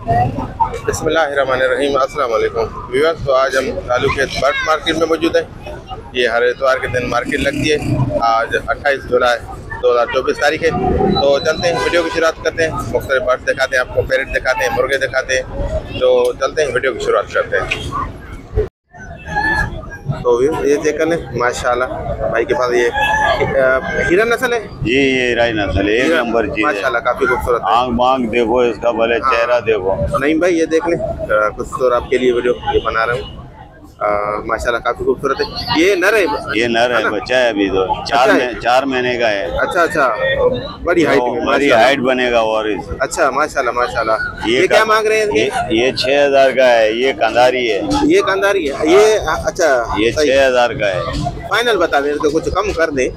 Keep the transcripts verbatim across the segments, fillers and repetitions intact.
बिस्मिल्लाहिर्रहमानिर्रहीम, अस्सलाम वालेकुम व्यूअर्स। तो आज हम लालू के बर्ड मार्केट में मौजूद हैं। ये हर इतवार के दिन मार्केट लगती है। आज अट्ठाईस जुलाई दो हज़ार चौबीस तारीख है। तो चलते हैं, वीडियो की शुरुआत करते हैं। मुख्तलिफ बर्ड दिखाते हैं आपको, पैरेट दिखाते हैं, मुर्गे दिखाते हैं। तो चलते हैं, वीडियो की शुरुआत करते हैं। तो ये चेक कर लें, माशाल्लाह भाई के पास ये हीरा नस्ल है जी। ये हीरा नस्ल है, एक नंबर चीज है माशाल्लाह, काफी खूबसूरत। आंख मांग देखो इसका, भले हाँ। चेहरा देखो। नहीं भाई, ये देख लें, कुछ तो आपके लिए वीडियो ये बना रहा हूँ। माशाल्लाह काफी खूबसूरत है। ये नर है? ये नर है, बच्चा है अभी तो चार अच्छा में, चार महीने का है। अच्छा अच्छा, बड़ी हाइट में, बड़ी हाइट बनेगा और इस। अच्छा माशाल्लाह माशाल्लाह। ये, ये क्या मांग रहे हैं? ये, ये छह हजार का है। ये कंधारी है। ये कंधारी है ये? अच्छा, ये छह हजार का है। फाइनल बता दें तो कुछ कम कर दें।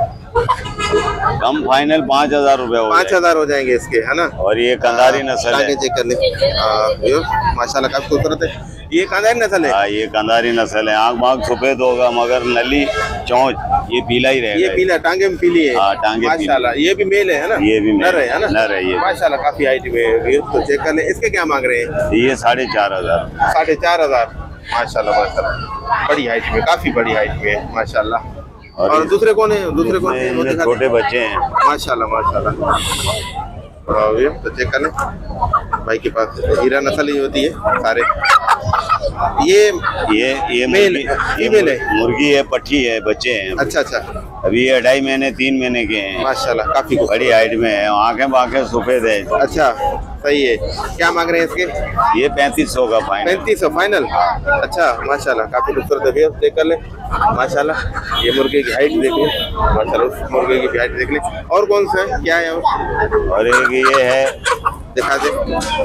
कम फाइनल पाँच हजार रूपए पाँच हजार हो जाएंगे इसके, है ना? और ये कंधारी नस्ल है। चेक कर ले, माशाल्लाह काफी खूबसूरत है। ये कंधारी नस्ल है? हाँ, ये कंधारी नस्ल है। आंख मांग सफेद होगा मगर नली चौंच ये पीला ही रहेगा। ये पीला, टांगे में पीली है। हाँ, टांगे माशाल्लाह। ये भी मेल है ना? ये भी नर है ना? नर है ये माशाल्लाह, काफी हाइट में। तो चेक कर ले, इसके क्या मांग रहे हैं? ये साढ़े चार हजार साढ़े चार हजार माशाल्लाह माशाल्लाह, बड़ी हाइट में, काफी बड़ी हाइट में माशाल्लाह। और, और दूसरे कौन है? दूसरे कौन है? छोटे बच्चे हैं माशाल्लाह माशाल्लाह। तो चेक कर लें, भाई के पास हीरा नस्ल ही होती है सारे। ये ये ये मेल फीमेल है? मुर्गी है, पट्टी है, बच्चे हैं। अच्छा अच्छा, अभी ये ढाई महीने तीन महीने के हैं। माशाल्लाह काफी बड़ी हाइट में है, आंखें बांखें सफेद है। अच्छा सही है। क्या मांग रहे हैं इसके? ये पैंतीस सौ का फाइनल। पैंतीस सौ फाइनल? अच्छा माशाल्लाह, काफी खूबसूरत है। चेक कर ले माशाल्लाह। ये मुर्गे की हाइट देख ले माशाल्लाह, उस मुर्गे की भी हाइट देख ले। और कौन सा है, क्या है? और एक ये है, दिखा दे।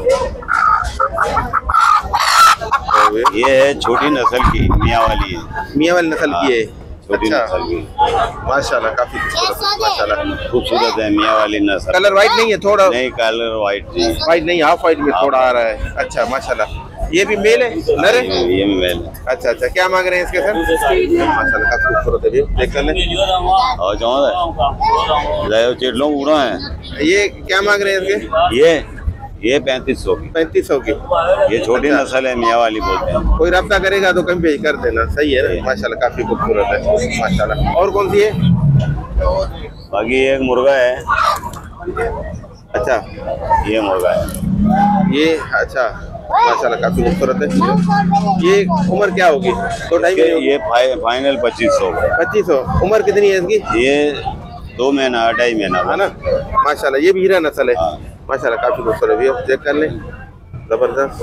ये है छोटी नस्ल की, मियाँ वाली है। मियाँ वाली नस्ल की है? छोटी अच्छा नस्ल की माशाल्लाह, काफी खूबसूरत माशाल्लाह, खूबसूरत है मियाँ वाली नस्ल। कलर वाइट नहीं है? थोड़ा नहीं, कलर वाइट वाइट नहीं, हाफ वाइट में थोड़ा आ रहा है। अच्छा माशाल्लाह। ये भी मेल है? नर है? ये भी मेल है। अच्छा अच्छा, क्या मांग रहे हैं इसके सर? माशाल्लाह काफी खूबसूरत है, देख कर ले। और जो चिड़लों उड़ा है। ये क्या मांग रहे हैं इसके? ये ये पैंतीस सौ की। पैंतीस सौ की? ये छोटी अच्छा। नस्ल है, मियाँ वाली बोलते हैं। कोई रब्ता करेगा तो कहीं पे कर देना। सही है ना? माशाल्लाह काफी खूबसूरत है माशाल्लाह। और कौन सी है? बाकी एक मुर्गा है। अच्छा, ये मुर्गा है ये अच्छा माशाल्लाह काफी खूबसूरत है। ये उम्र क्या होगी? दो ढाई ये, ये फाइ, फाइनल पच्चीस सौ पच्चीस सौ। उम्र कितनी है इसकी? ये दो महीना ढाई महीना है ना? माशाल्लाह, ये भी हीरा नस्ल है। माशाल्लाह काफी खूबसूरत है, चेक कर लें, जबरदस्त।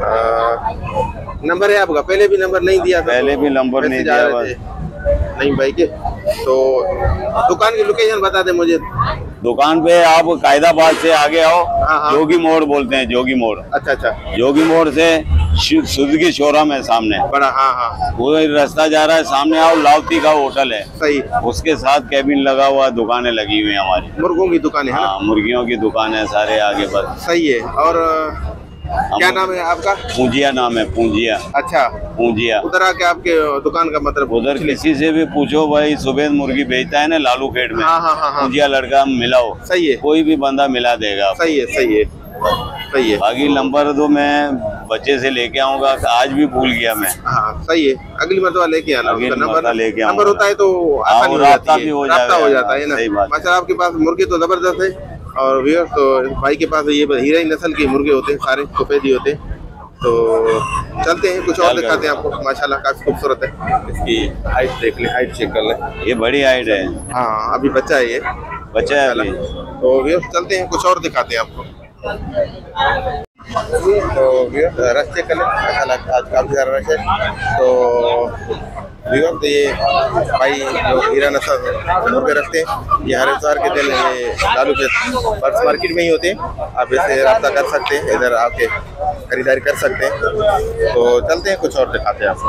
नंबर है आपका? पहले भी नंबर नहीं दिया था? पहले भी नंबर नहीं दिया नहीं भाई के। तो दुकान की लोकेशन बता दे मुझे। दुकान पे आप कायदाबाद से आगे आओ। हाँ, हाँ। जोगी मोड़ बोलते हैं, जोगी मोड़। अच्छा अच्छा, जोगी मोड़ से सुजुकी शोरूम है सामने बड़ा। हाँ हाँ, वो रास्ता जा रहा है, सामने आओ, लावती का होटल है। सही। उसके साथ कैबिन लगा हुआ, दुकानें लगी हुई है हमारी। मुर्गों की दुकान है? हाँ, मुर्गियों की दुकान है सारे आगे बस। सही है। और क्या नाम है आपका? पूंजिया नाम है, पूंजिया। अच्छा, पूंजिया। उधर आके आपके दुकान का मतलब? उधर किसी से भी पूछो भाई, सुबेद मुर्गी बेचता है ना लालू खेड़ में। हाँ हाँ हाँ हाँ, पूंजिया लड़का मिलाओ। सही है, कोई भी बंदा मिला देगा। सही है सही है सही है। बाकी नंबर तो मैं बच्चे से लेके आऊंगा, आज भी भूल गया मैं। हाँ सही है, अगली मरतबा लेके आना। अगली नंबर मरतबा लेके नंबर होता है तो आसानी हो राब्ता जाती भी है, हो राब्ता हो जाएगा। जाता है ना। सही बात। माशाल्लाह आपके पास मुर्गे तो जबरदस्त है। और व्यूअर्स, तो भाई के पास ये हीरा नस्ल के मुर्गे होते हैं, सारे सफेद ही होते हैं। तो चलते हैं, कुछ और दिखाते हैं आपको। माशाल्लाह काफी खूबसूरत है। इसकी हाइट देख ले, हाइट चेक कर ले। ये बड़ी हाइट है। हाँ, अभी बच्चा है ये, बच्चा है अभी। तो व्यूअर्स चलते हैं, कुछ और दिखाते हैं आपको। तो व्यूअर्स रश चेक कर ले, माशाल्लाह आज काफी सारा रश है। तो व्यूअर्स, ये भाई जो हीरा नस्ल मुर्गे रखते हैं, ये हर इतवार के दिन ये लालू के बर्ड्स मार्केट में ही होते हैं। आप इससे रब्ता कर सकते हैं, इधर आके खरीदारी कर सकते हैं। तो चलते हैं, कुछ और दिखाते हैं आपको।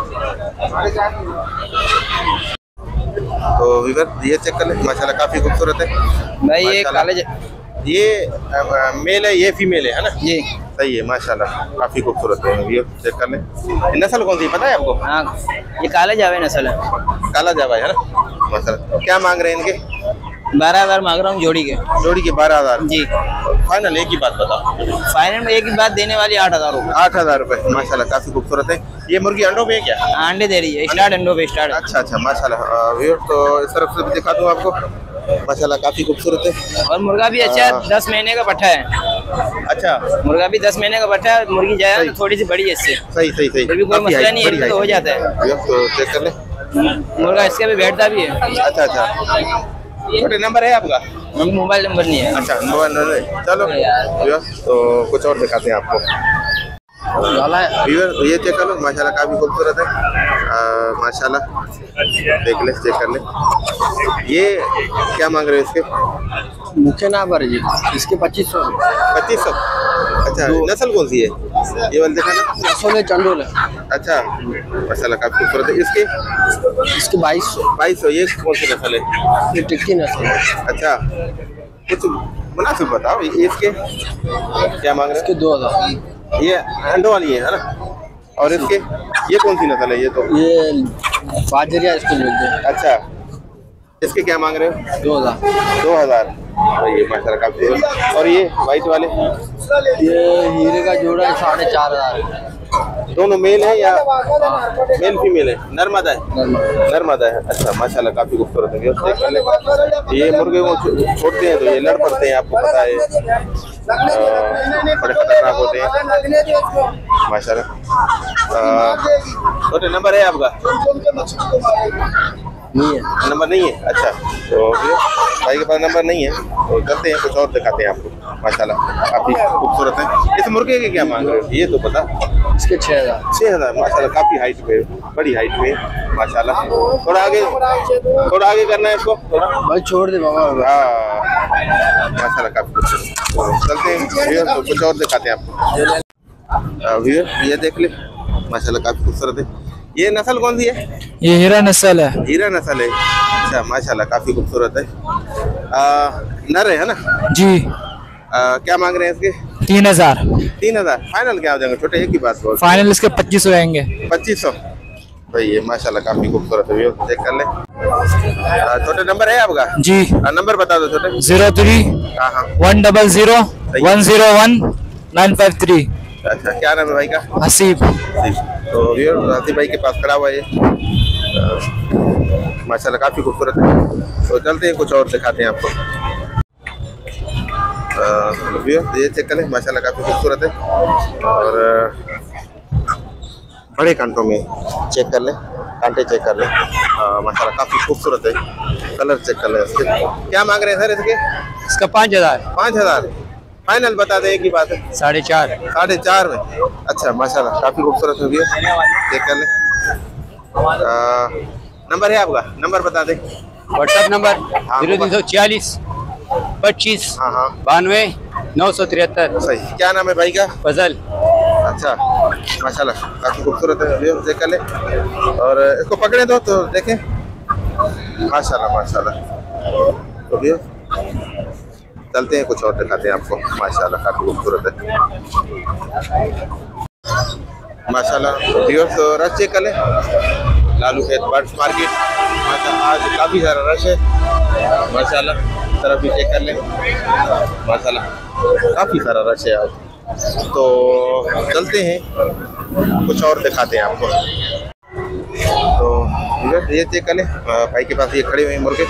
तो व्यूअर्स ये चेक कर ले, माशाल्लाह काफी खूबसूरत है भाई। ये काले ये मेल है, ये फीमेल है, है ना? जी सही है माशाल्लाह, काफी खूबसूरत है। ये चेक कर ले, नस्ल कौन सी पता है आपको? हाँ, ये काले जावे नस्ल है। काला जावा है ना? माशाल्लाह। क्या मांग रहे हैं इनके? बारह हजार मांग रहा हूँ जोड़ी के। जोड़ी के बारह हजार जी। फाइनल एक ही बात बताओ। फाइनल में एक ही बात देने वाली आठ हजार रुपये। आठ हजार रुपए माशाल्लाह, काफी खूबसूरत है। ये मुर्गी अंडों पे है क्या? अंडे दे रही है, स्टार्ट अंडों पे स्टार्ट। अच्छा अच्छा माशाल्लाह। व्यूअर तो इस तरफ से भी दिखा दूं आपको, माशाल्लाह काफी खूबसूरत है। और मुर्गा भी अच्छा है, दस महीने का पट्ठा है। अच्छा, मुर्गा भी दस महीने का पट्ठा है। मुर्गी जाए तो थोड़ी सी बड़ी है इससे। सही सही सही, फिर भी कोई मसला नहीं है, तो हो जाता है। तो चेक कर ले, मुर्गा इसके भी बैठता भी है। अच्छा अच्छा। छोटे नंबर है आपका? मोबाइल नंबर नहीं है। अच्छा, मोबाइल नंबर है। चलो तो कुछ और दिखाते हैं आपको। व्यूअर ये चेक कर लो, माशाल्लाह काफी खूबसूरत है। आ, माशाल्लाह देख ले, चेक कर ले। ये क्या मांग रहे हो इसके? मुख्य ना पर जी इसके पच्चीस सौ। पच्चीस सौ। अच्छा, नस्ल कौन सी है ये वाली देखा ना? नस्ल है चंडोल है। अच्छा माशाल्लाह काफी खूबसूरत है। इसके इसके बाईस सौ। बाईस सौ। ये कौन सी नस्ल है? ये टिक्की नस्ल है। अच्छा, कुछ मुनासिब बताओ। इसके क्या मांग रहे इसके दो हजार। ये अंडों वाली है ना? और इसके ये कौन सी नस्ल है? ये तो ये बाजरिया इसको बोलते हैं। अच्छा, इसके क्या मांग रहे हो? दो हजार। दो हजार। ये माशाल्लाह काफी। और ये वाइट वाले? ये हीरे का जोड़ा है, साढ़े चार हजार। दोनों मेल है या मेल फीमेल है? नरमादा है? नरमादा है। अच्छा माशाल्लाह काफी खूबसूरत है। ये मुर्गे को छोड़ते हैं तो ये लड़ पड़ते हैं, आपको पता है, बड़े खतरनाक होते हैं माशाल्लाह। छोटे नंबर है आपका? नहीं है। नंबर नहीं है? अच्छा, तो भाई के पास नंबर नहीं है तो करते हैं, कुछ और दिखाते हैं आपको। माशाल्लाह काफी खूबसूरत है। इस मुर्गे के क्या मांग रहे हो ये तो पता? इसके छह हजार। छह हजार माशाल्लाह, काफी हाइट पे, बड़ी हाइट पे माशाल्लाह। थोड़ा आगे, थोड़ा आगे करना है इसको, थोड़ा भाई छोड़ दे बाबा। हाँ माशाल्लाह काफी खूबसूरत। तो चलते हैं तो कुछ और दिखाते हैं आपको। व्यूअर ये देख ले, माशाल्लाह काफी खूबसूरत है। ये नस्ल कौन सी है? ये हीरा नस्ल है। हीरा नस्ल है। अच्छा माशाल्लाह काफी खूबसूरत है। आ, नर है ना? जी। आ, क्या मांग रहे हैं इसके? तीन हजार। तीन हजार फाइनल क्या हो जाएंगे? छोटे एक ही बात बोल। फाइनल इसके पच्चीस हो जाएंगे। पच्चीस सौ। भाई ये माशाल्लाह काफी खूबसूरत है, चेक कर ले। आ, छोटे नंबर है आपका? जी। आ, नंबर बता दो छोटे। जीरो थ्री हाँ हाँ one double zero one zero one nine five three. अच्छा, क्या नाम है भाई का? हसीब। तो हसीब भाई के पास खड़ा हुआ है, माशाल्लाह काफी खूबसूरत है। तो चलते हैं, कुछ और दिखाते हैं आपको। ये चेक करें, माशाल्लाह काफी खूबसूरत है। और बड़े कांटों में चेक कर ले, कांटे चेक कर ले, माशाल्लाह काफी खूबसूरत है। कलर चेक कर ले इसके। क्या मांग रहे हैं सर इसके? इसका पाँच हजार। पाँच हजार फाइनल बता दें, एक ही बात है। साढ़े चार। साढ़े चार में। अच्छा माशाल्लाह काफी खूबसूरत हो गया, चेक कर ले। नंबर है आपका? नंबर बता दें। व्हाट्सएप नंबर जीरो तीन सौ छियालीस पच्चीस हाँ हाँ बानवे नौ सौ तिहत्तर। सही। क्या नाम है भाई का? फजल। अच्छा माशाल्लाह काफी खूबसूरत है, चेक कर ले। और इसको पकड़े दो तो देखें, माशाल्लाह माशाल्लाह। तो भैया चलते हैं, कुछ और दिखाते हैं आपको। माशाल्लाह काफी खूबसूरत है, माशाल्लाह। व्यूअर्स तो रश चेक कर ले, लालू खेत बर्ड्स मार्केट, माशाल्लाह आज काफी सारा रश है माशाल्लाह। तरफ भी चेक कर ले, माशाल्लाह काफी सारा रश है आज। तो चलते हैं, कुछ और दिखाते हैं आपको। तो ये चेक कर ले, भाई के पास ये खड़े हुए हैं मुर्गे।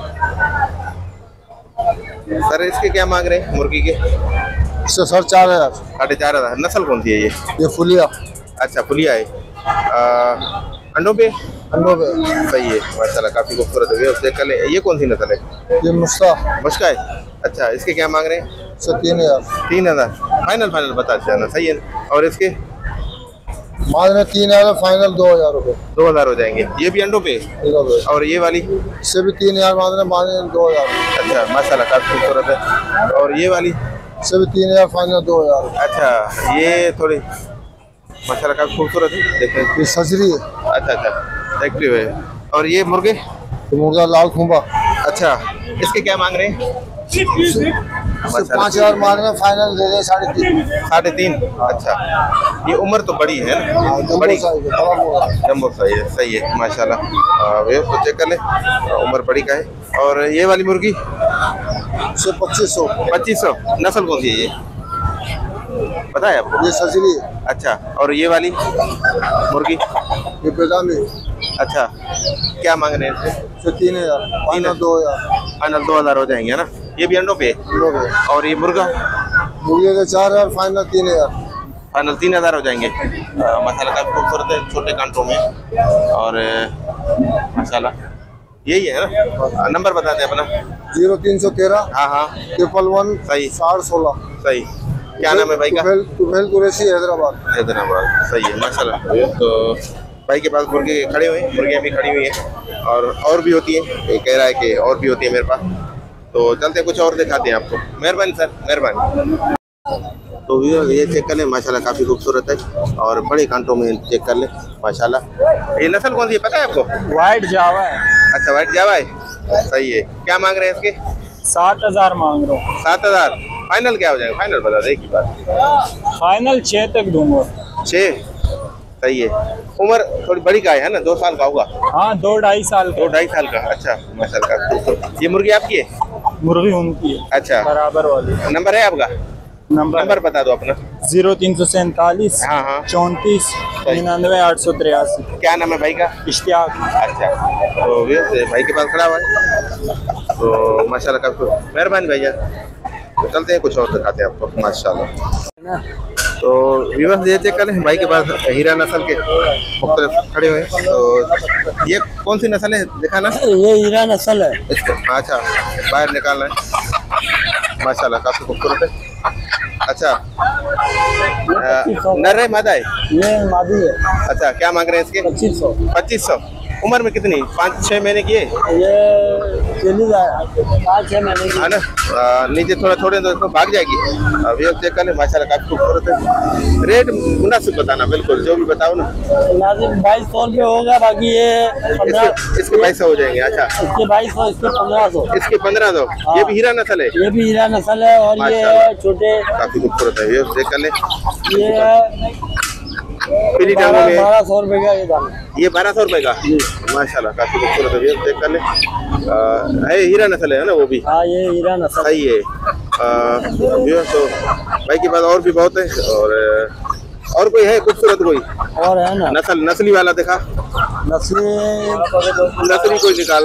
सर इसके क्या मांग रहे हैं मुर्गी के? इससे सर चार हजार। साढ़े चार हजार। नस्ल कौन सी है ये? ये फुलिया। अच्छा फुलिया है। अंडों पे? अंडों पे। सही है माशाल्लाह काफी खूबसूरत है। चेक कर ले, ये कौन सी नस्ल है? ये मुश्ता। मुश्का है। अच्छा, इसके क्या मांग रहे हैं? इससे तीन हजार। तीन हजार फाइनल फाइनल बता देना, सही है। और इसके बाद में तीन हजार फाइनल दो हजार रुपये। दो हजार हो जाएंगे। ये भी अंडों पे? और ये वाली? इससे भी तीन हजार बाद में बाद में दो हजार। अच्छा माशाल्लाह काफी खूबसूरत है। और ये वाली? इससे भी तीन हजार फाइनल दो हजार। अच्छा, ये थोड़ी माशाल्लाह काफी खूबसूरत है, देखें। ये सजरी है। अच्छा अच्छा, एक्टिव है। और ये मुर्गे? मुर्गा लाल खूंबा। अच्छा, इसके क्या मांग रहे हैं? पाँच हजार मांगना, फाइनल दे दे साढ़े तीन। साढ़े तीन। अच्छा, ये उम्र तो बड़ी है ना, बड़ी जम्बो साइज है, सही है माशाल्लाह। वे तो चेक कर ले, उम्र बड़ी का है। और ये वाली मुर्गी से पच्चीस सौ पच्चीस सौ नस्ल कौन सी है ये पता है आपको? ये सजरी। अच्छा, और ये वाली मुर्गी ये पैदामी। अच्छा, क्या मांग रहे हैं इससे? तीन हजार फाइनल दो हजार फाइनल दो हजार हो जाएंगे ना। ये भी अंडों पे। और ये मुर्गा मुर्गे के चार हजार फाइनल तीन हजार फाइनल तीन हजार हो जाएंगे। मसाला काफी खूबसूरत है, छोटे कांटों में। और मसाला यही है ना। नंबर बता दें अपना। जीरो तीन सौ तेरह हाँ हाँ ट्रिपल वन सही साठ सोलह। सही। क्या नाम है भाई का? तुफेल कुरैशी, हैदराबाद। हैदराबाद, सही है माशाल्लाह। तो भाई के पास मुर्गे खड़े हुए हैं, मुर्गियाँ भी खड़ी हुई हैं और और भी होती हैं। ये कह रहा है कि और भी होती है मेरे पास, तो चलते कुछ और दिखाते हैं आपको। मेहरबानी सर, मेहरबानी। तो ये चेक कर ले माशाल्लाह, काफ़ी खूबसूरत है और बड़े कांटों में चेक कर ले माशाल्लाह। ये नस्ल कौन सी है पता है आपको? वाइट जावा है। अच्छा, वाइट जावा है, सही है। क्या मांग रहे हैं इसके? सात हजार मांग रहा हूँ। सात हजार फाइनल क्या हो जाएगा? फाइनल बता दे एक ही बात। फाइनल छः तक दूंगा। छः, सही है। उम्र थोड़ी बड़ी का है ना, दो साल का होगा? हाँ, दो ढाई साल का। दो ढाई साल का। अच्छा माशाल्लाह। ये मुर्गी आपकी है? मुर्गी उनकी है। अच्छा, बराबर वाली। नंबर है आपका? नंबर नंबर बता दो अपना। जीरो तीन सौ सैंतालीस हाँ हाँ चौंतीस निन्यानवे आठ सौ तिरासी। क्या नाम है भाई का? इश्तियाक। अच्छा, तो ये भाई के पास खड़ा हुआ है, तो माशाल्लाह काफी मेहरबानी भैया। तो चलते हैं कुछ और दिखाते हैं आपको माशाल्लाह। तो व्यूअर्स ये चेक करें, भाई के पास हीरा नस्ल के मुख्तलिफ खड़े हुए हैं। तो ये कौन सी नस्ल है दिखाना? ये हीरा नस्ल है। अच्छा, बाहर निकालना है माशाल्लाह, काफी खूबसूरत है। अच्छा, नर है मादा है? ये मादी है। अच्छा, क्या मांग रहे हैं इसके? पच्चीस सौ। पच्चीस सौ। उम्र में कितनी? पाँच छः महीने की है ये चली जाए पाँच छः महीने की है ना। आ, नीचे थोड़ा छोड़े तो इसको भाग जाएगी। अभी अब चेक कर ले माशाल्लाह, काफी खूबसूरत है। रेट मुनासिब बताना, बिल्कुल जो भी बताओ ना। मुनासिब बाईस सौ रुपये होगा, बाकी ये पंद्रह। इसके, इसके बाईस सौ हो जाएंगे। अच्छा, इसके बाईस सौ, इसके पंद्रह सौ। इसके पंद्रह सौ। ये भी हीरा नस्ल है? ये भी हीरा नस्ल है। और ये छोटे काफी खूबसूरत है। ये चेक कर ले, ये पीली टांगों में बारह सौ रुपए का ये दाना। ये बारह सौ रुपए का माशाल्लाह, काफी खूबसूरत है। ये चेक कर ले, आ, है हीरा नस्ल है ना वो भी? हाँ, ये हीरा नस्ल सही है। आ, तो भाई के पास और भी बहुत है। और और कोई है खूबसूरत कोई और है ना नस्ल? नस्ली वाला दिखा, नस्ली नस्ली कोई निकाल।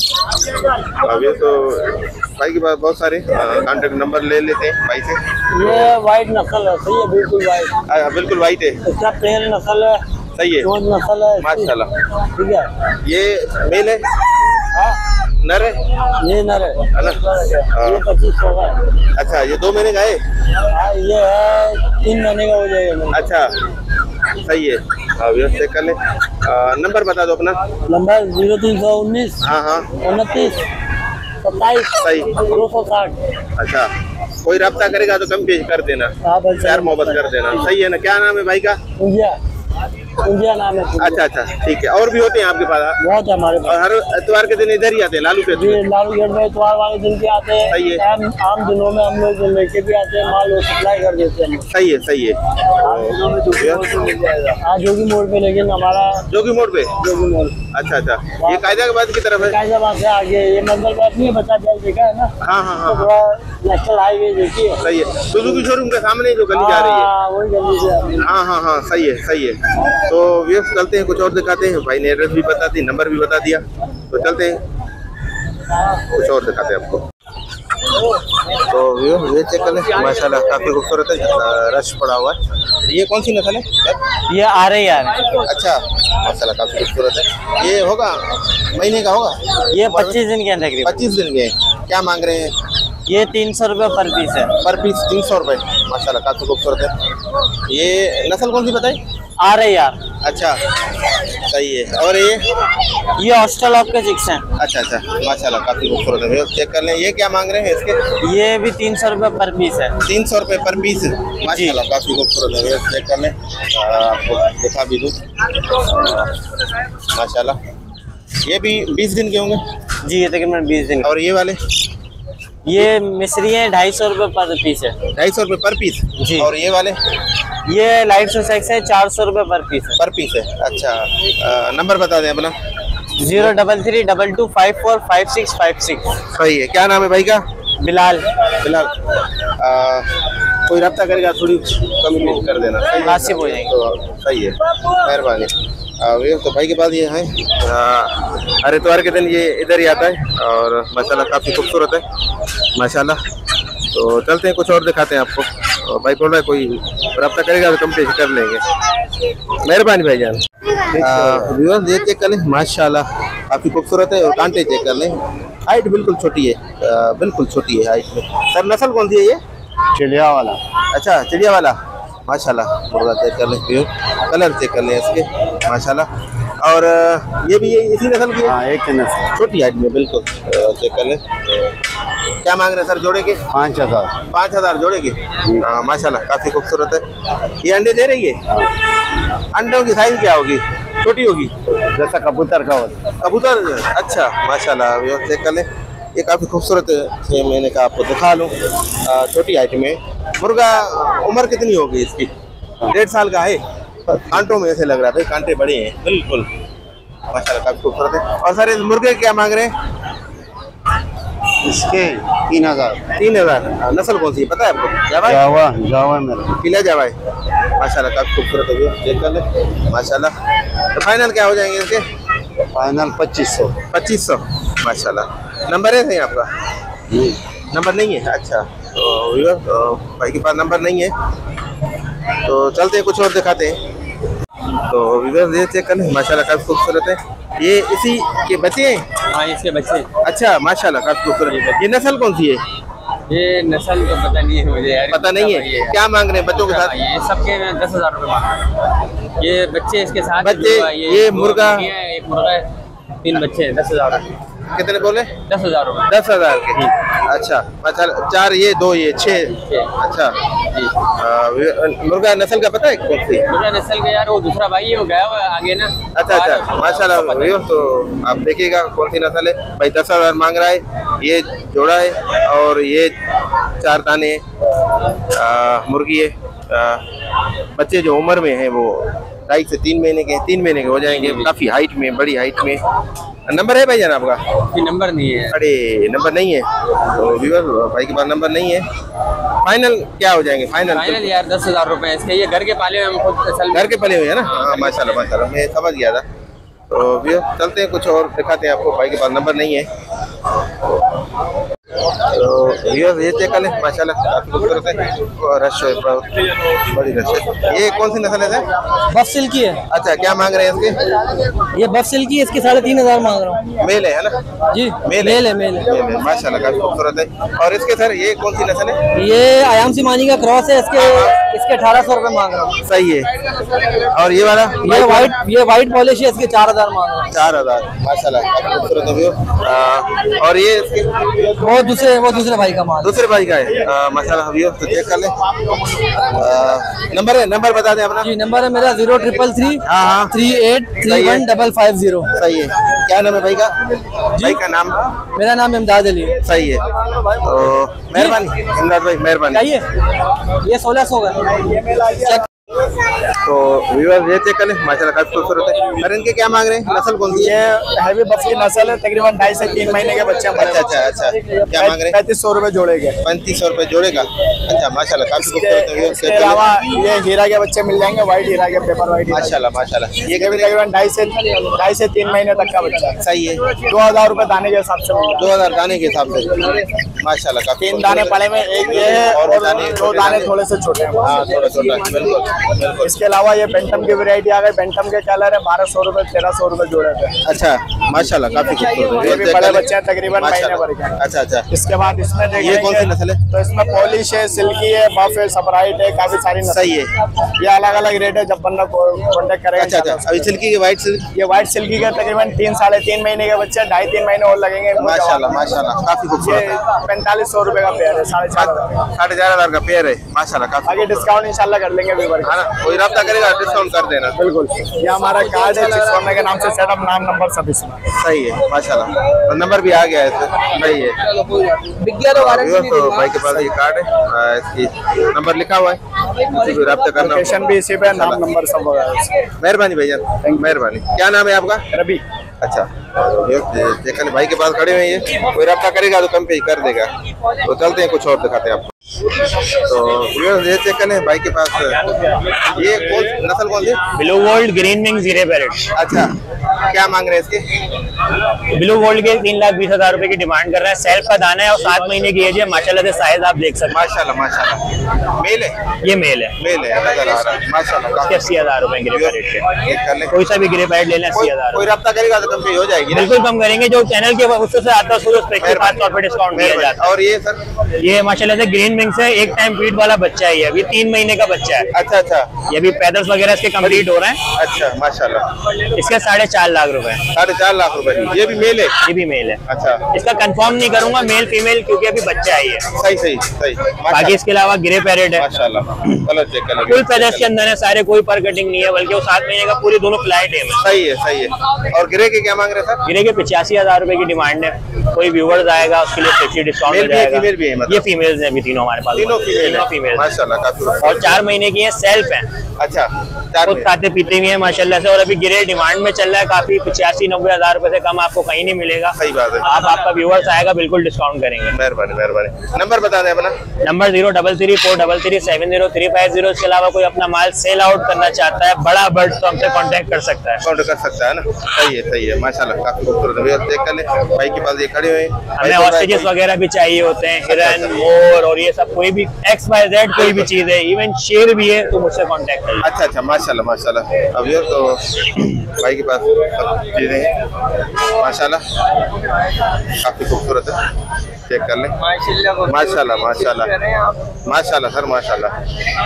अभी तो भाई के पास बहुत सारे कांटेक्ट नंबर ले लेते हैं भाई से। ये वाइट नस्ल है, सही है, बिल्कुल वाइट। आ, बिल्कुल वाइट है, इसका पेल नस्ल है, सही है, चोंच नस्ल है माशाल्लाह। ठीक है। ये मेल है? हाँ, नर है? ये नर है, है ना? ये पच्चीस सौ का है। अच्छा, ये दो महीने का है? हाँ, ये है तीन महीने का हो जाएगा। अच्छा, सही है। अब चेक कर ले। नंबर बता दो अपना। नंबर जीरो तीन सौ उन्नीस हाँ हाँ उनतीस सत्ताईस सही। दो सौ साठ। अच्छा, कोई रब्ता करेगा तो कम पेश कर देना, हाँ भाई, प्यार मोहब्बत कर देना, सही है ना। क्या नाम है भाई का? पूंजिया, पूंजिया नाम है। अच्छा अच्छा, ठीक है। और भी होते हैं आपके पास? बहुत है हमारे पास। और हर इतवार के दिन इधर ही आते हैं लालू के? जी, लालू गेट में इतवार वाले दिन के आते हैं। सही है। आम, आम दिनों में हम लोग लेके भी आते हैं माल और सप्लाई कर देते हैं। सही है, सही है। आम दिनों में जोगी मोड़ पे मिल जाएगा। हाँ, जोगी मोड़ पे, लेकिन हमारा जोगी मोड़ पे? जोगी मोड़। अच्छा अच्छा, ये कायदाबाद की तरफ है? कायदाबाद से आगे ये मंगलबाद नहीं है, बच्चा जाए देखा है ना। हाँ हाँ हाँ, थोड़ा नेशनल हाईवे देखिए। सही है। सुजुकी शोरूम के सामने जो गली जा रही है? हाँ, वही गली से। हाँ हाँ हाँ, सही है, सही है। तो ये चलते हैं कुछ और दिखाते हैं। भाई ने एड्रेस भी बता दी, नंबर भी बता दिया, तो चलते हैं कुछ और दिखाते हैं आपको। तो ये चेक कर ले माशाल्लाह, काफी खूबसूरत है, रश पड़ा हुआ है। ये कौन सी नस्ल है? ये आ रही है। अच्छा, माशाल्लाह काफी खूबसूरत है। ये होगा महीने का होगा? ये पच्चीस दिन के अंदर तकरीबन। पच्चीस दिन के। क्या मांग रहे हैं? ये तीन सौ रुपये पर पीस है। पर पीस तीन सौ रुपये, माशाल्लाह काफी खूबसूरत है। ये नस्ल कौन सी बताई? आ रही यार। अच्छा, सही है। और ये ये ऑस्ट्रेलॉप के चिक्स हैं। अच्छा अच्छा, माशाल्लाह काफी खूबसूरत है। चेक कर लें। ये क्या मांग रहे हैं इसके? ये भी तीन सौ रुपये पर पीस है। तीन सौ रुपये पर पीस, माशाल्लाह काफी खूबसूरत है। चेक कर लें, आपको दिखा भी दूँ माशाल्लाह। ये भी बीस दिन के होंगे? जी, ये तकरीबन बीस दिन। और ये वाले? ये मिस्री है, ढाई सौ रुपये पर पीस है। ढाई सौ रुपये पर पीस जी। और ये वाले ये लाइट सोसेक्स है, चार सौ रुपये पर पीस है। पर पीस है। अच्छा आ, नंबर बता दें अपना। Zero double three double two five four five six five six. सही है। क्या नाम है भाई का? बिलाल। बिलाल। आ, कोई रब्ता करेगा थोड़ी कमी भी कर देना। मुनासिब हो जाएगी। तो सही है, मेहरबानी। वे तो भाई के पास ये है, हर इतवार के दिन ये इधर ही आता है और माशाल्लाह काफ़ी खूबसूरत है माशाल्लाह। तो चलते हैं, कुछ और दिखाते हैं आपको। और भाई बोल रहा है कोई रब्ता करेगा तो कंप्लीट कर लेंगे। मेहरबानी भाईजान। व्यूअर्स ये चेक कर लें, माशाल्लाह काफ़ी खूबसूरत है। और कांटे चेक कर लें, हाइट बिल्कुल छोटी है, आ, बिल्कुल छोटी है हाइट में। सर नस्ल कौन सी है ये? चिड़िया वाला। अच्छा चिड़िया वाला, माशाल्लाह। मुर्गा चेक कर लें, व्यूअर कलर चेक कर लें इसके माशाल्लाह। और ये भी ये इसी नस्ल की है? हाँ एक नस्ल, छोटी हाइट में बिल्कुल। चेक कर लें। क्या मांग रहे हैं सर जोड़े के? पाँच हजार पाँच हजार जोड़े के। हाँ माशाल्लाह काफ़ी खूबसूरत है। ये अंडे दे रही है? अंडों की साइज क्या होगी? छोटी होगी जैसा कबूतर का होता। कबूतर। अच्छा माशाल्लाह व्यूअर चेक कर लें, ये काफ़ी खूबसूरत है। मैंने कहा आपको दिखा लूँ, छोटी हाइट में। मुर्गा उम्र कितनी होगी इसकी? डेढ़ साल का है। कांटों में ऐसे लग रहा था, कांटे बड़े हैं बिल्कुल माशाल्लाह काफ़ी खूबसूरत है। और सर इस मुर्गे क्या मांग रहे हैं? इसके तीन हजार तीन हजार नस्ल कौन सी है पता है आपको? जावा जावा जावा मेरा किला जावा है माशाल्लाह काफ़ी खूबसूरत है। चेक कर ले माशाल्लाह। तो फाइनल क्या हो जाएंगे इसके? फाइनल पच्चीस सौ पच्चीस सौ माशाल्लाह। नंबर है सही आपका? नंबर नहीं है। अच्छा तो व्यूअर तो भाई के पास नंबर नहीं है, तो चलते हैं कुछ और दिखाते हैं। तो व्यूअर ये चेक कर लें, माशाल्लाह काफ़ी खूबसूरत है। ये इसी के बच्चे हैं? हाँ इसके बच्चे। अच्छा माशाल्लाह काफ़ी खूबसूरत। ये नस्ल कौन सी है? ये नस्ल तो पता नहीं है मुझे यार। पता नहीं है। क्या मांग रहे हैं बच्चों के साथ? ये सबके दस हजार रुपये मांग रहे हैं। ये बच्चे इसके साथ बच्चे, ये, ये मुर्गा एक मुर्गा है, तीन बच्चे हैं, दस हजार रुपये। कितने बोले? दस हजार रुपये। दस हजार के। अच्छा अच्छा, चार ये दो ये छः। अच्छा जी। आ, मुर्गा नस्ल का पता है कौन सी? मुर्गा नस्ल का यार वो दूसरा भाई है, वो गया हुआ है आगे ना। अच्छा अच्छा माशाल्लाह भैया। तो आप देखिएगा कौन सी नस्ल है। भाई दस हजार मांग रहा है। ये जोड़ा है और ये चार दाने आ, मुर्गी है। आ, बच्चे जो उम्र में हैं वो ढाई से तीन महीने के तीन महीने के हो जाएंगे। काफ़ी हाइट में, बड़ी हाइट में। नंबर है भाई जान आपका? नंबर नहीं है। अरे नंबर नहीं है तो व्यूअर भाई के पास नंबर नहीं है। फाइनल क्या हो जाएंगे? फाइनल फाइनल यार दस हजार रुपये इसके। ये घर के पाले हुए हम खुद असल घर के पले हुए हैं ना। हाँ माशाल्लाह माशाल्लाह, मैं समझ गया था। तो व्यूअर चलते हैं, कुछ और दिखाते हैं आपको। भाई के पास नंबर नहीं है। तो व्यूअर ये चेक कर लें, माशाल्लाह काफ़ी खूबसूरत है। रश है, बड़ी रश है। ये कौन सी नस्ल है सर? बफ सिल्की है। अच्छा क्या मांग रहे हैं इसके? ये बफ सिल्की है, इसके साढ़े तीन हजार मांग रहा हूँ। मेल है ना? जी मेल मेल है, मेल है। मेल है माशाल्लाह काफ़ी खूबसूरत है। और इसके सर ये कौन सी नस्ल है? ये आयाम सिमानी का क्रॉस है। इसके इसके अठारह सौ रुपये मांग रहा हूँ। सही है। और ये वाला? ये वाइट ये वाइट पॉलिश है, इसके चार हजार मांग रहा हूँ। चार हजार माशाल्लाह काफ़ी खूबसूरत है व्यूअर। और ये इसके वो दूसरे वो दूसरे भाई का माल। दूसरे भाई का है माशाल्लाह व्यूअर। तो चेक कर ले। नंबर है, नंबर बता दें अपना। जी नंबर है मेरा जीरो ट्रिपल थ्री हाँ हाँ three eight three one double five zero. सही है। क्या नाम है भाई का? भाई का नाम? मेरा नाम इमदाद अली है। सही है। तो मेहरबानी इमदाद भाई, मेहरबानी। चाहिए ये सोलह सौ का। तो व्यूअर ये चेक कर लें, माशाल्लाह काफ़ी खूबसूरत है। सर इनके क्या मांग रहे हैं? नस्ल कौन सी है? ये हैवी बफ की नस्ल है, तकरीबन ढाई से तीन महीने के बच्चे। अच्छा अच्छा अच्छा। क्या मांग रहे हैं? पैंतीस सौ रुपए जोड़े के। पैंतीस सौ रुपये जोड़े का। अच्छा माशाल्लाह काफ़ी खूबसूरत है। इसके अलावा ये हीरा के बच्चे मिल जाएंगे, व्हाइट हीरा के, पेपर व्हाइट। माशाल्लाह माशाल्लाह। ये ये भी तकरीबन ढाई से ढाई से तीन महीने तक का बच्चा है। सही है। दो हजार रुपए दाने के हिसाब से मिल दो हजार दाने के हिसाब से माशाल्लाह काफ़ी तीन दाने पड़े में, एक ये है और दो दाने थोड़े से छोटे हैं। हाँ थोड़ा छोटा बिल्कुल बिल्कुल। इसके अलावा ये बेंटम की वैरायटी आ गई। बेंटम के कलर है, बारह सौ रुपए तेरह सौ रुपए जोड़े थे। अच्छा माशाल्लाह काफ़ी खूबसूरत है। ये भी बड़े बच्चे हैं, तकरीबन महीने भर के। अच्छा अच्छा। इसके बाद इसमें ये कौन सी नस्ल है? तो इसमें पॉलिश है, सिल्की है, बफ है, सपराइट है, काफी सारी नस्ल। सही है। ये अलग अलग रेट है, जब बंदा कॉन्टेक्ट करेगा। अच्छा अच्छा। अभी सिल्की की वाइट सिल्क? ये व्हाइट सिल्की का तकरीबन तीन साढ़े तीन महीने के बच्चे, ढाई तीन महीने और लगेंगे। माशाल्लाह माशाल्लाह काफ़ी खूबसूरत ये है। पैंतालीस सौ रुपए का पेयर है, साढ़े चार हजार। साढ़े चार हजार का पेयर है माशाल्लाह काफ़ी। आगे डिस्काउंट इंशाल्लाह कर लेंगे व्यूअर है ना? कोई रब्ता करेगा डिस्काउंट कर देना। बिल्कुल, ये हमारा कार्ड है चिक्सोना के नाम से, सेटअप नाम नंबर सब इसमें सही है माशाल्लाह, तो नंबर भी आ गया है इसमें, सही है। तो भाई के पास ये कार्ड है, आ, इसकी नंबर लिखा हुआ है, किसी को रब्ता करना, लोकेशन भी इसी पे, नाम नंबर सब होगा। मेहरबानी भैया, मेहरबानी। क्या नाम है आपका? रवि। अच्छा, देखने भाई के पास खड़े हुए हैं, ये कोई रब्ता करेगा तो कम पे ही कर देगा। तो चलते हैं, कुछ और दिखाते हैं आपको। तो ये चेक करें भाई के पास, ये कौन नस्ल कौन सी? ब्लू गोल्ड ग्रीन विंग जीरे पैरेट। अच्छा, क्या मांग रहे हैं इसके? ब्लू गोल्ड के तीन लाख बीस हजार रुपए की डिमांड कर रहे हैं। सेल्फ का दाना है और सात महीने की एज है। माशाल्लाह से साइज आप देख सकते हैं। माशाल्लाह माशाल्लाह, मेल है? ये मेल है, मेल है, नजर आ रहा है माशाल्लाह। अस्सी हजार रुपए ग्रे पैरेट के, कर ले, कोई सा भी ग्रे पैरेट ले लें अस्सी हजार। कोई रब्ता करेगा तो कम पे हो जाएगी। बिल्कुल कम करेंगे, जो चैनल के उससे आता है उस पे तौर पर डिस्काउंट दिया जाता है। और ये सर, ये माशाल्लाह से ग्रीन विंग से एक टाइम फीड वाला बच्चा है, ये अभी तीन महीने का बच्चा है। अच्छा अच्छा, ये भी पैदल्स वगैरह इसके कंप्लीट हो रहे हैं। अच्छा माशाल्लाह, इसके साढ़े चार लाख रुपए, साढ़े चार लाख रुपए। ये भी मेल है? ये भी मेल है। अच्छा, इसका कंफर्म नहीं करूंगा मेल फीमेल, क्योंकि अभी बच्चा है ये। सही सही सही। बाकी इसके अलावा ग्रे पैरेट है, माशाल्लाह, कलर चेक कर फुल पैदल्स के अंदर है सारे, कोई पर कटिंग नहीं है, बल्कि वो सात महीने का पूरी दोनों फ्लाइट है। सही है सही है। और ग्रे के क्या मांग रहे हैं सर? ग्रे के पिचासी हजार रुपए की डिमांड है। कोई व्यूअर्स आएगा उसके लिए फिक्स डिस्काउंट हो मेल भी है, जाएगा। फीमेल भी है मतलब? ये फीमेल्स हैं अभी तीनों हमारे पास, तीनों फीमेल तीनों फीमेल माशाल्लाह, काफी। और चार महीने की है, सेल्फ है। अच्छा, चार खुद खाते पीते भी है माशाल्लाह से। और अभी ग्रे डिमांड में चल रहा है काफी, पचासी नब्बे हजार रुपए से कम आपको कहीं नहीं मिलेगा। सही बात है। आप आपका व्यूअर्स आएगा बिल्कुल डिस्काउंट करेंगे। मेहरबानी मेहरबानी। नंबर बता दें अपना। Number zero double three four double three seven zero three five zero. इसके अलावा कोई अपना माल सेल आउट करना चाहता है बड़ा बर्ड, तो हमसे कांटेक्ट कर सकता है, काउंट कर सकता है ना। सही है सही है माशाल्लाह, काफी खूबसूरत है। चेक कर ले, भाई के पास ये खड़े हुए हैं। हमें ऑस्ट्रिचेस वगैरह भी चाहिए होते हैं, हिरन, मोर और ये सब, कोई भी एक्स वाई जेड कोई भी चीज है, इवन शेर भी है, तो मुझसे कांटेक्ट करिए। अच्छा अच्छा माशाल्लाह माशाल्लाह। अब ये तो भाई के पास सब चीजें हैं माशाल्लाह, काफी खूबसूरत है। चेक कर ले, माशाल्लाह माशाल्लाह माशाल्लाह सर माशाल्लाह।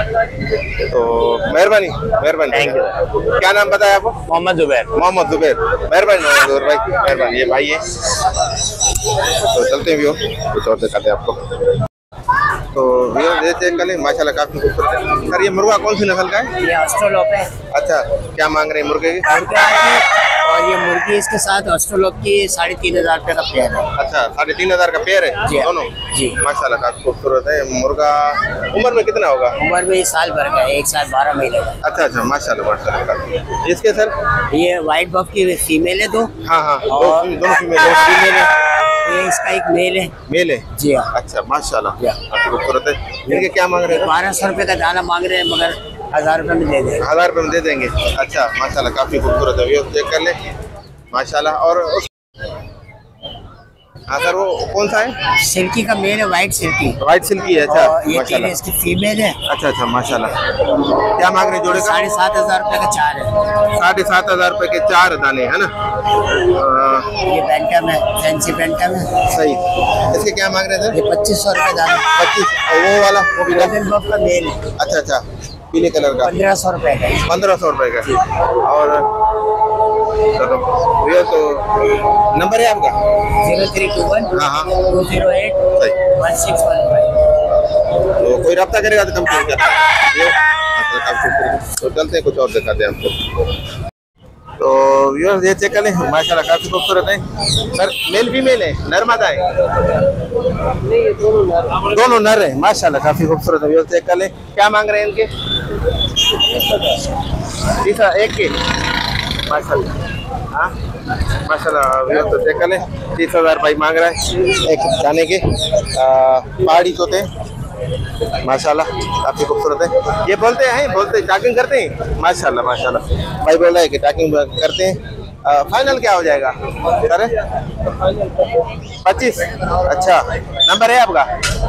तो मेहरबानी मेहरबानी। Thank you. क्या नाम बताया आपको? मोहम्मद जुबैर। मोहम्मद जुबैर, मेहरबानी मोहम्मद जुबैर भाई, मेहरबानी। ये भाई है, तो चलते हैं भी हो, कुछ और दिखाते हैं आपको। तो ये चेक कर ले, माशाल्लाह काफी खूबसूरत है। सर ये मुर्गा कौन सी नस्ल का है? ये ऑस्ट्रोलॉप है। अच्छा, क्या मांग रहे हैं मुर्गे की? मुर्गे की, और ये मुर्गी इसके साथ ऑस्ट्रोलॉप की साढ़े तीन हजार रुपये का पेयर है। अच्छा, साढ़े तीन हजार का पेयर है जी दोनों? जी माशाल्लाह काफी खूबसूरत है। मुर्गा उम्र में कितना होगा? उम्र में साल भर का है, एक साल बारह महीने का। अच्छा अच्छा माशाल्लाह माशाल्लाह काफी। इसके सर? ये व्हाइट बफ की फीमेल है दो, हाँ हाँ, दो और- फी- दोनों फीमेल है। फीमेल है, ये इसका एक मेल है। मेल है? जी हाँ। अच्छा माशाल्लाह, जी। काफी खूबसूरत है। इनके क्या मांग रहे हैं? बारह सौ रुपये का दाना मांग रहे हैं, मगर हजार रुपये में दे देंगे। हजार रुपये में दे देंगे। अच्छा माशाल्लाह काफी खूबसूरत है, ये चेक कर ले माशाल्लाह। और उस- हाँ सर, वो कौन सा है? सिल्की का मेल है, व्हाइट सिल्की। व्हाइट सिल्की है। अच्छा और ये तीन माशाल्लाह। इसकी फीमेल है। अच्छा अच्छा माशाल्लाह। क्या मांग रहे हैं जोड़े का? साढ़े सात हजार रुपये का चार है। साढ़े सात हजार रुपए के चार दाने है ना। आ, ये बैंटम है, फैंसी बैंटम है। सही। इसके क्या मांग रहे थे? ये पच्चीस सौ रुपये दाना। पच्चीस। और वो वाला वो भी डबल बफ का मेल है, अच्छा अच्छा, पीले कलर का पंद्रह सौ रुपये का। पंद्रह सौ रुपए का। और चलो भैया, तो नंबर है आपका? जीरो थ्री टू वन हाँ हाँ टू जीरो एट सही। One six one five. तो कोई रब्ता करेगा तो कंप्लीट करता है ये। अच्छा, काफी खूबसूरत। तो चलते हैं, कुछ और दिखाते हैं आपको। तो व्यूअर्स ये चेक करें, माशाल्लाह काफी खूबसूरत है। सर मेल फीमेल है, नर मादा है? दोनों नर है माशाल्लाह, काफी खूबसूरत है। व्यूअर्स चेक कर लें, क्या मांग रहे हैं इनके? तीसरा एक के माशाल्लाह। हाँ माशाल्लाह, व्यूअर्स तो चेक कर लें, तीस हजार भाई मांग रहा है एक जाने के। आ, पहाड़ी तोते माशाल्लाह काफी खूबसूरत है। ये बोलते हैं बोलते टाकिंग करते हैं माशाल्लाह माशाल्लाह। भाई बोल रहा है कि टाकिंग करते हैं। आ, फाइनल क्या हो जाएगा सर? पच्चीस। अच्छा, नंबर है आपका?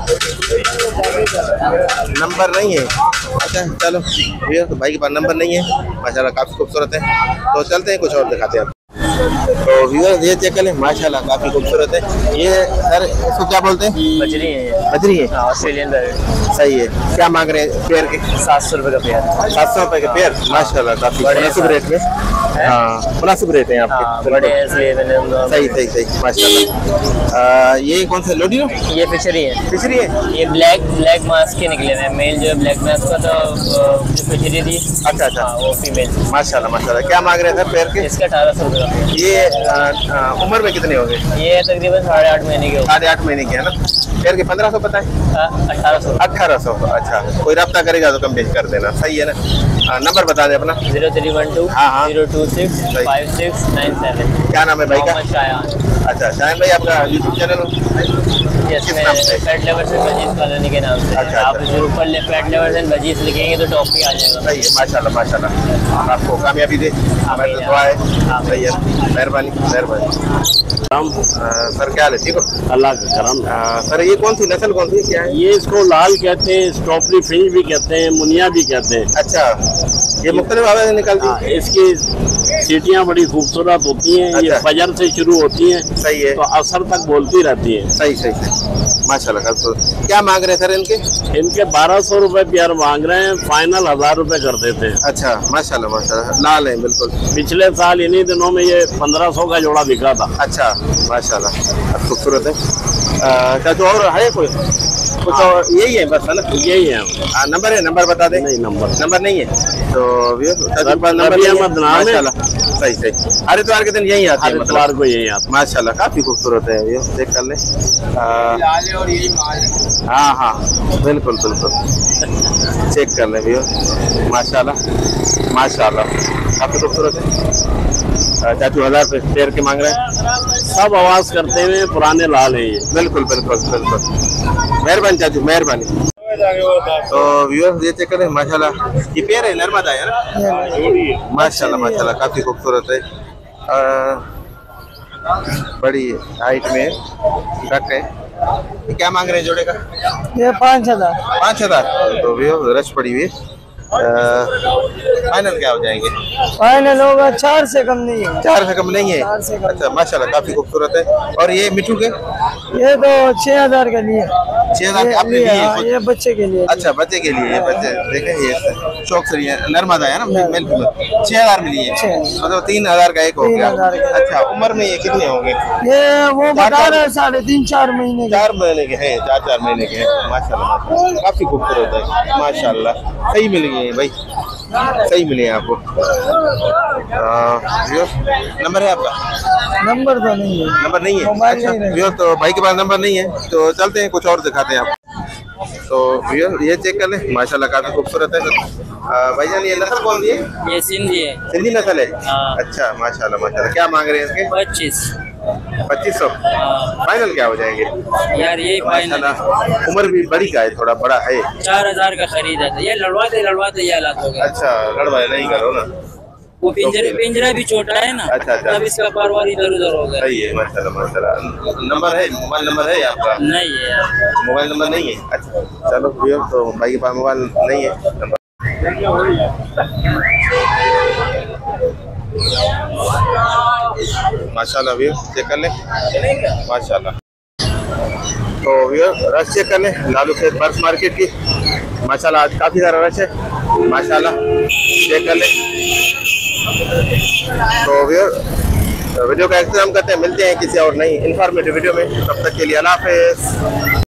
नंबर नहीं है। अच्छा चलो भैया, तो भाई के पास नंबर नहीं है माशाल्लाह, काफी खूबसूरत है। तो चलते हैं, कुछ और दिखाते हैं। तो व्यूअर्स ये चेक करें, माशाल्लाह काफी खूबसूरत है। ये सर इसको क्या बोलते हैं? बजरी है, बजरी है। Australian parrot. सही है। क्या मांग रहे हैं पेयर के? सात सौ रुपए का पेयर। सात सौ रुपए के पेयर माशाल्लाह, काफी मुनासिब रेट में। हाँ मुनासिब रेट है आपके। बड़े हैं इसलिए मैंने उनको- सही सही सही माशाल्लाह। ये कौन सा लोडियो? ये फिशरी है। फिशरी है? ये ब्लैक ब्लैक मास्क के निकले हैं। मेल जो है ब्लैक मास्क का, तो बेची थी। अच्छा अच्छा, हाँ, वो फीमेल। माशाल्लाह माशाल्लाह। क्या मांग रहे हैं सर पैर के? इसका अठारह सौ रुपये। ये आ, आ, उम्र में कितने होंगे? ये तकरीबन साढ़े आठ महीने के साढ़े आठ महीने के है ना। पैर के पंद्रह सौ पता है? अठारह सौ। अठारह सौ। अच्छा, कोई रब्ता करेगा तो कम बेच कर देना, सही है ना। आ, नंबर बता दे अपना। जीरो थ्री वन टू हाँ, हाँ। Zero two six five six nine seven. क्या नाम है भाई का? मोहम्मद शायान। अच्छा, शायन भाई आपका यूट्यूब चैनल किस नाम से? Fat lovers and budgies colony के नाम से। अच्छा, आप अच्छा। जो ऊपर ले फैट लवर्स एंड बजीज लिखेंगे तो टॉप पे आ जाएगा। सही है, माशाल्लाह माशाल्लाह। आपको कामयाबी दे, हमारी तो दुआ है। सही है, मेहरबानी मेहरबानी। सर क्या हाल है? ठीक हो? अल्लाह का करम। आ, सर ये कौन सी नस्ल कौन सी क्या है? ये इसको लाल कहते हैं, स्ट्रॉबेरी फिंच भी कहते हैं, मुनिया भी कहते हैं। अच्छा, ये मुख्तलिफ आवाज़ निकलती हाँ, है। इसकी सीटियाँ बड़ी खूबसूरत होती हैं। ये अच्छा। फजर से शुरू होती हैं सही है, तो असर तक बोलती रहती हैं। सही सही सही, माशाल्लाह। तो क्या मांग रहे हैं सर इनके? इनके बारह सौ रुपए पेयर मांग रहे हैं, फाइनल हजार रुपए कर देते हैं। अच्छा, माशाल्लाह माशाल्लाह, लाल है बिल्कुल। पिछले साल इन्हीं दिनों में ये पंद्रह सौ का जोड़ा बिका था। अच्छा, माशाल्लाह, अब खूबसूरत है। आ, क्या तो और है कोई कुछ और? यही है बस है ना? यही है। आ, नंबर है, नंबर बता दें। नहीं, नंबर नंबर नहीं है तो भैया नंबर रबी नहीं है। अहमद नाम है। माशाल्लाह, सही सही। हर इतवार के दिन यही आते हैं हर मतलब। इतवार को यही आता माशाल्लाह, काफी खूबसूरत है ये, चेक कर ले। और यही माल। हाँ हाँ, बिल्कुल बिल्कुल, चेक कर ले भैया, माशाल्लाह माशाल्लाह, काफी खूबसूरत है। चाचू हजार पे पैर के मांग रहे हैं। सब आवाज करते हुए पुराने लाल है ये। बिल्कुल बिल्कुल बिल्कुल, मेहरबानी चाचू मेहरबानी। तो व्यूअर्स ये चेक करें, माशाल्लाह ये पैर है, नर्मदा है ना। माशाल्लाह माशाल्लाह, काफी खूबसूरत है। आ, बड़ी हाइट में डक है। ये क्या मांग रहे हैं जोड़े का? ये पाँच हजार। पाँच हजार। तो व्यूअर्स रश पड़ी हुई है। फाइनल क्या हो जाएंगे? फाइनल होगा चार से कम नहीं है। चार से कम नहीं है? चार से कम। अच्छा, माशाल्लाह काफी खूबसूरत है। और ये मिठू के? ये तो छह हजार का लिए। छह हजार के आपने ये, लिए? हाँ, ये बच्चे के लिए। अच्छा, बच्चे के लिए। बच्चे देखें, ये शौक से लिए, नर्मदा है ना, मेल फीमेल। छह हजार में लिए, मतलब तीन हजार का एक हो गया। अच्छा, उम्र में ये कितने होंगे? ये वो बता रहे साढ़े तीन चार महीने के। चार महीने के हैं, चार चार महीने के हैं। माशाल्लाह माशाल्लाह, काफी खूबसूरत है माशाल्लाह। सही मिल गए भाई, सही मिले आपको। नंबर है आपका? नंबर तो नहीं है। नंबर नहीं है? मोबाइल अच्छा, नहीं है। भैया तो भाई के पास नंबर नहीं है, तो चलते हैं कुछ और दिखाते हैं आपको। तो भैया ये चेक कर ले, माशाल्लाह काफी खूबसूरत है। भाईजान ये नस्ल कौन सी है? ये सिंधी है। सिंधी नस्ल है? हाँ। अच्छा, माशाल्लाह माशाल्लाह। क्या मांग रहे हैं इसके? पच्चीस। पच्चीस सौ। फाइनल क्या हो जाएंगे? यार यही माशाल्लाह, उम्र भी बड़ी का है, थोड़ा बड़ा है। चार हजार का खरीदा था। ये लड़वाते लड़वाते ये हालात हो गए। अच्छा, लड़वाए नहीं करो ना। वो पिंजरे पिंजरा भी छोटा है ना। अच्छा, अच्छा। अब इसका परवार इधर उधर हो गया। सही है, माशाल्लाह माशाल्लाह। नंबर है, मोबाइल नंबर है आपका? नहीं है यार, मोबाइल नंबर नहीं है? अच्छा, चलो भैया, तो भाई के पास मोबाइल नहीं है नंबर। माशाल्लाह भैया, चेक कर ले, माशाल्लाह। तो भैया रश चेक कर ले, लालू खेत बर्फ मार्केट की। माशाल्लाह आज काफी सारा रश है, माशाल्लाह, चेक कर ले। तो भैया वीडियो का एक्सप्लेन करते हैं, मिलते हैं किसी और नई इन्फॉर्मेटिव वीडियो में। तब तक के लिए अल्लाह हाफिज़।